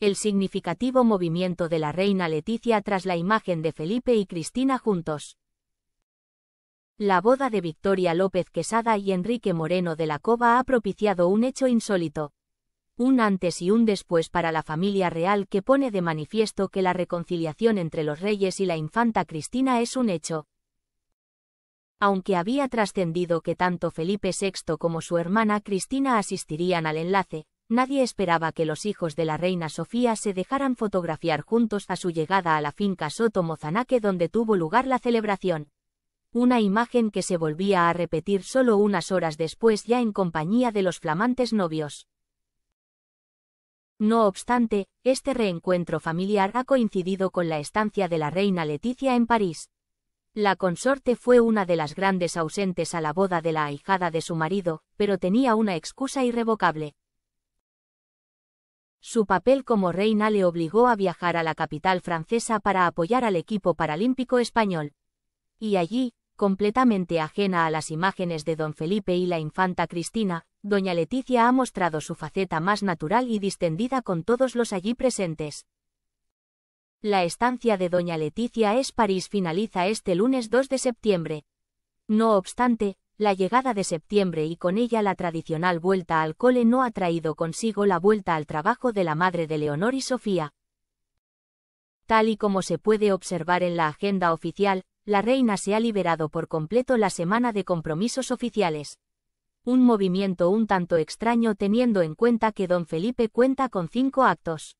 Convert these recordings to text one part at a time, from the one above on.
el significativo movimiento de la reina Letizia tras la imagen de Felipe y Cristina juntos. La boda de Victoria López Quesada y Enrique Moreno de la Cova ha propiciado un hecho insólito. Un antes y un después para la familia real que pone de manifiesto que la reconciliación entre los reyes y la infanta Cristina es un hecho. Aunque había trascendido que tanto Felipe VI como su hermana Cristina asistirían al enlace, nadie esperaba que los hijos de la reina Sofía se dejaran fotografiar juntos a su llegada a la finca Soto Mozanaque donde tuvo lugar la celebración. Una imagen que se volvía a repetir solo unas horas después ya en compañía de los flamantes novios. No obstante, este reencuentro familiar ha coincidido con la estancia de la reina Letizia en París. La consorte fue una de las grandes ausentes a la boda de la ahijada de su marido, pero tenía una excusa irrevocable. Su papel como reina le obligó a viajar a la capital francesa para apoyar al equipo paralímpico español. Y allí, completamente ajena a las imágenes de don Felipe y la infanta Cristina, doña Letizia ha mostrado su faceta más natural y distendida con todos los allí presentes. La estancia de doña Letizia en París finaliza este lunes 2 de septiembre. No obstante, la llegada de septiembre y con ella la tradicional vuelta al cole no ha traído consigo la vuelta al trabajo de la madre de Leonor y Sofía. Tal y como se puede observar en la agenda oficial, la reina se ha liberado por completo la semana de compromisos oficiales. Un movimiento un tanto extraño teniendo en cuenta que don Felipe cuenta con 5 actos.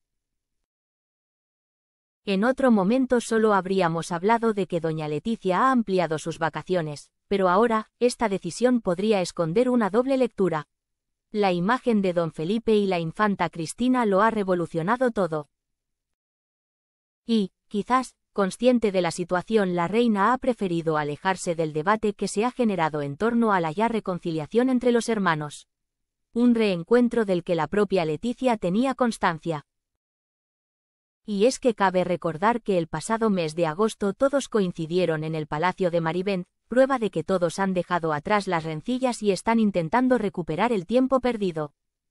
En otro momento solo habríamos hablado de que doña Letizia ha ampliado sus vacaciones, pero ahora, esta decisión podría esconder una doble lectura. La imagen de don Felipe y la infanta Cristina lo ha revolucionado todo. Y, quizás, consciente de la situación, la reina ha preferido alejarse del debate que se ha generado en torno a la ya reconciliación entre los hermanos. Un reencuentro del que la propia Letizia tenía constancia. Y es que cabe recordar que el pasado mes de agosto todos coincidieron en el Palacio de Marivent, prueba de que todos han dejado atrás las rencillas y están intentando recuperar el tiempo perdido.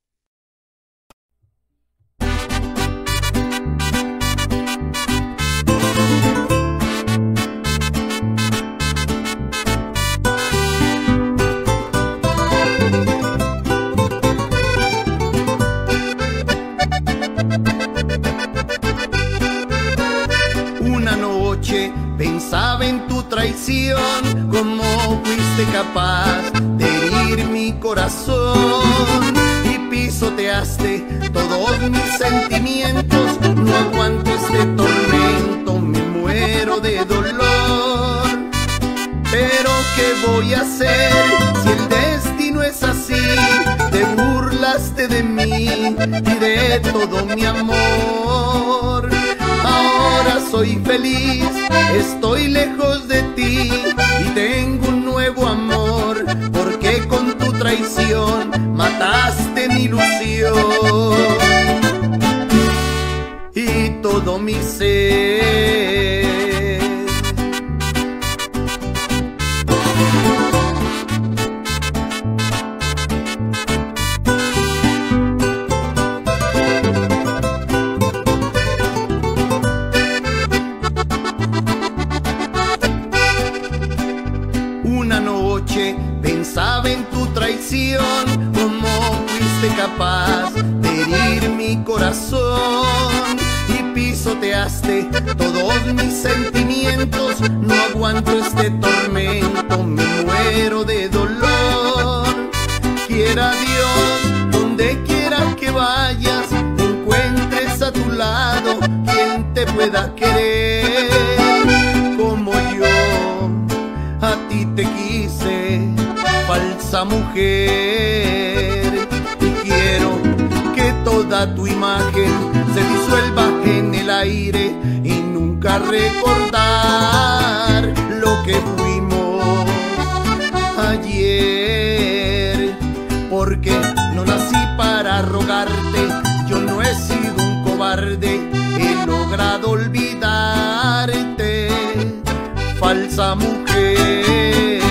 Pensaba en tu traición, cómo fuiste capaz de herir mi corazón y pisoteaste todos mis sentimientos. No aguanto este tormento, me muero de dolor. Pero ¿qué voy a hacer si el destino es así? Te burlaste de mí y de todo mi amor. Ahora soy feliz, estoy lejos de ti y tengo un nuevo amor, porque con tu traición mataste mi ilusión y todo mi ser. Pensaba en tu traición, cómo fuiste capaz de herir mi corazón y pisoteaste todos mis sentimientos. No aguanto este tormento, me muero de dolor. Quiera Dios, donde quiera que vayas, te encuentres a tu lado quien te pueda querer como yo a ti te quise, falsa mujer. Y quiero que toda tu imagen se disuelva en el aire y nunca recordar lo que fuimos ayer. Porque no nací para rogarte, yo no he sido un cobarde, he logrado olvidarte, falsa mujer.